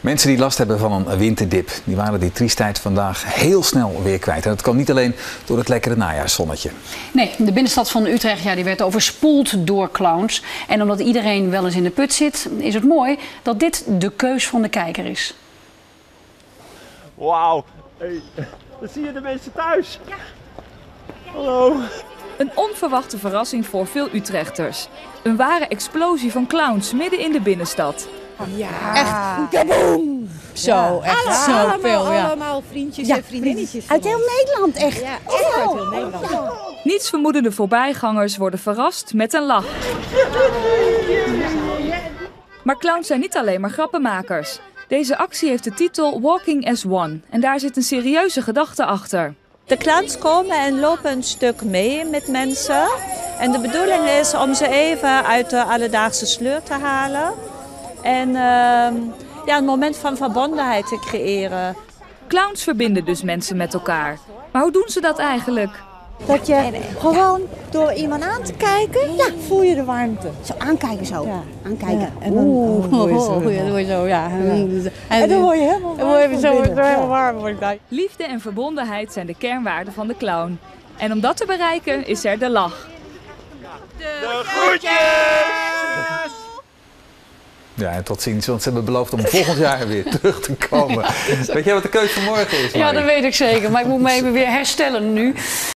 Mensen die last hebben van een winterdip, die waren die triestheid vandaag heel snel weer kwijt. En dat kwam niet alleen door het lekkere najaarszonnetje. Nee, de binnenstad van Utrecht die werd overspoeld door clowns. En omdat iedereen wel eens in de put zit, is het mooi dat dit de keus van de kijker is. Wauw, hey, dan zie je de mensen thuis. Ja. Hallo. Een onverwachte verrassing voor veel Utrechters. Een ware explosie van clowns midden in de binnenstad. Ja, echt. Kaboom! Zo, echt zoveel. Ja. Allemaal vriendjes en vriendinnetjes. Uit heel Nederland, echt. Ja, echt uit heel Nederland. Nietsvermoedende voorbijgangers worden verrast met een lach. Maar clowns zijn niet alleen maar grappenmakers. Deze actie heeft de titel Walking as One. En daar zit een serieuze gedachte achter. De clowns komen en lopen een stuk mee met mensen. En de bedoeling is om ze even uit de alledaagse sleur te halen. En een moment van verbondenheid te creëren. Clowns verbinden dus mensen met elkaar. Maar hoe doen ze dat eigenlijk? Dat je gewoon door iemand aan te kijken, voel je de warmte. Zo aankijken zo. Ja. Aankijken. Ja, en dan doe je zo, ja. En dan word je helemaal warm. Liefde en verbondenheid zijn de kernwaarden van de clown. En om dat te bereiken is er de lach. De groetjes! Ja, en tot ziens, want ze hebben beloofd om volgend jaar weer terug te komen. Weet jij wat de keuze van morgen is, Marie? Ja, dat weet ik zeker. Maar ik moet me even weer herstellen nu.